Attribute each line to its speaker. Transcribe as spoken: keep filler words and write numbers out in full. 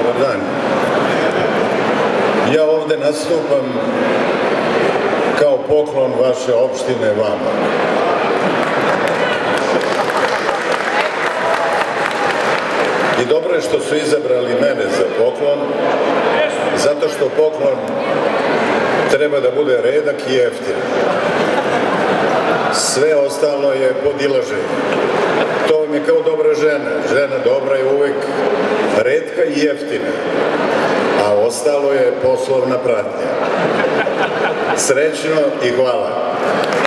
Speaker 1: Dobar dan. Ja ovde nastupam kao poklon vaše opštine vama. I dobro je što su izabrali mene za poklon, zato što poklon treba da bude redak i jeftin. Sve ostalo je podilaženje. To vam je kao dobra žena. Žena dobra je uvek retka i jeftina, a ostalo je poslovna pratnja. Srećno i hvala.